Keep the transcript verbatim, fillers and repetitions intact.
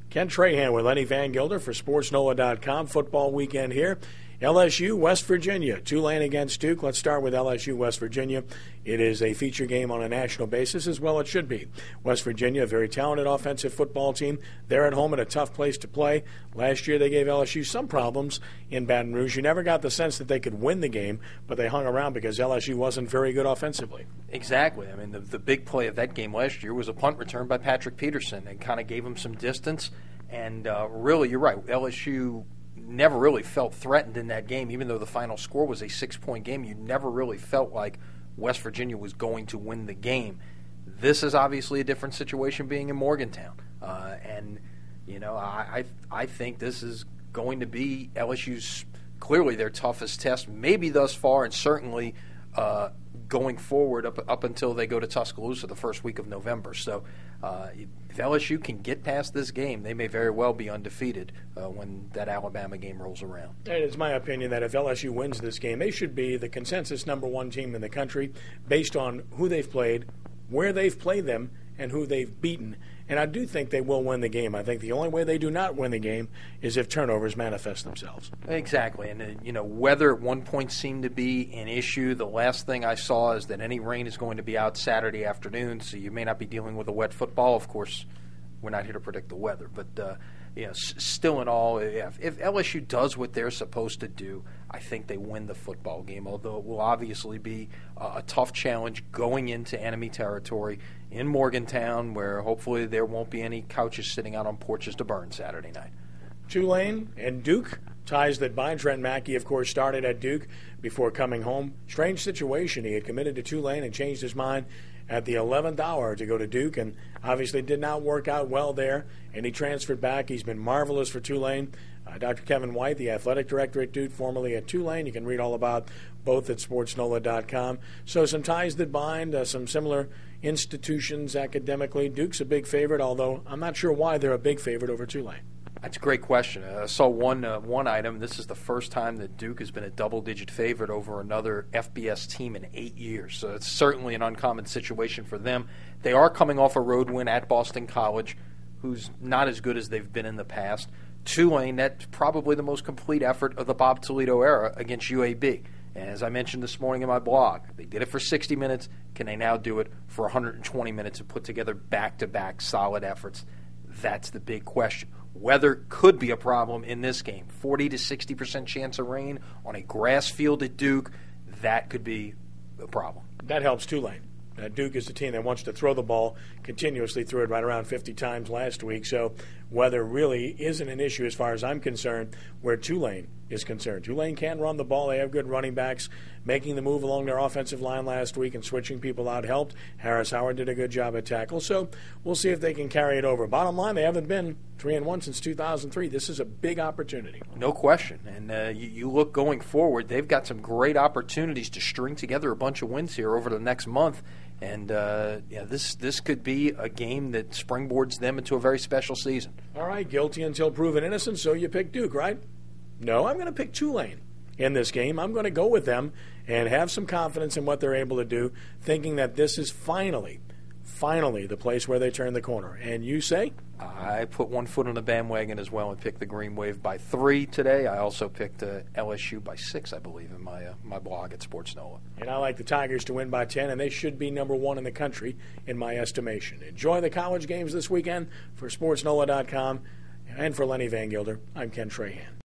Ken Trahan with Lenny Van Gilder for sports nola dot com. Football weekend here. L S U, West Virginia. Tulane against Duke. Let's start with L S U, West Virginia. It is a feature game on a national basis, as well it should be. West Virginia, a very talented offensive football team. They're at home in a tough place to play. Last year they gave L S U some problems in Baton Rouge. You never got the sense that they could win the game, but they hung around because L S U wasn't very good offensively. Exactly. I mean, the, the big play of that game last year was a punt return by Patrick Peterson and kind of gave him some distance. And uh, really, you're right, L S U never really felt threatened in that game. Even though the final score was a six-point game, you never really felt like West Virginia was going to win the game. This is obviously a different situation being in Morgantown. Uh, and, you know, I, I I think this is going to be L S U's clearly their toughest test, maybe thus far, and certainly uh, going forward up, up until they go to Tuscaloosa the first week of November. So uh, if L S U can get past this game, they may very well be undefeated uh, when that Alabama game rolls around. And it's my opinion that if L S U wins this game, they should be the consensus number one team in the country based on who they've played, where they've played them, and who they've beaten. And I do think they will win the game. I think the only way they do not win the game is if turnovers manifest themselves. Exactly. And, uh, you know, weather at one point seemed to be an issue. The last thing I saw is that any rain is going to be out Saturday afternoon, so you may not be dealing with a wet football. Of course, we're not here to predict the weather. But, uh, you know, s- still in all, if, if L S U does what they're supposed to do, I think they win the football game, although it will obviously be uh, a tough challenge going into enemy territory in Morgantown, where hopefully there won't be any couches sitting out on porches to burn Saturday night. Tulane and Duke, ties that bind. Trent Mackey, of course, started at Duke before coming home. Strange situation. He had committed to Tulane and changed his mind at the eleventh hour to go to Duke, and obviously did not work out well there, and he transferred back. He's been marvelous for Tulane. Uh, Doctor Kevin White, the athletic director at Duke, formerly at Tulane. You can read all about both at sports nola dot com. So some ties that bind, uh, some similar institutions academically. Duke's a big favorite, although I'm not sure why they're a big favorite over Tulane. That's a great question. I saw one uh, one item. This is the first time that Duke has been a double-digit favorite over another F B S team in eight years. So it's certainly an uncommon situation for them. They are coming off a road win at Boston College, who's not as good as they've been in the past. Tulane, that's probably the most complete effort of the Bob Toledo era against U A B. And as I mentioned this morning in my blog, they did it for sixty minutes. Can they now do it for one hundred twenty minutes and put together back-to-back solid efforts? That's the big question. Weather could be a problem in this game. forty to sixty percent chance of rain on a grass field at Duke, that could be a problem. That helps Tulane. Uh, Duke is a team that wants to throw the ball continuously, threw it right around fifty times last week. So weather really isn't an issue as far as I'm concerned where Tulane is concerned. Tulane can run the ball. They have good running backs. Making the move along their offensive line last week and switching people out helped. Harris Howard did a good job at tackle. So we'll see if they can carry it over. Bottom line, they haven't been three and one since two thousand three. This is a big opportunity. No question. And uh, you, you look going forward, they've got some great opportunities to string together a bunch of wins here over the next month. And uh, yeah, this this could be a game that springboards them into a very special season. All right, guilty until proven innocent, so you pick Duke, right? No, I'm going to pick Tulane in this game. I'm going to go with them and have some confidence in what they're able to do, thinking that this is finally, finally the place where they turn the corner. And you say? I put one foot on the bandwagon as well and picked the Green Wave by three today. I also picked uh, L S U by six, I believe, in my uh, my blog at Sports Nola. And I like the Tigers to win by ten, and they should be number one in the country in my estimation. Enjoy the college games this weekend. For sports nola dot com and for Lenny Van Gilder, I'm Ken Trahan.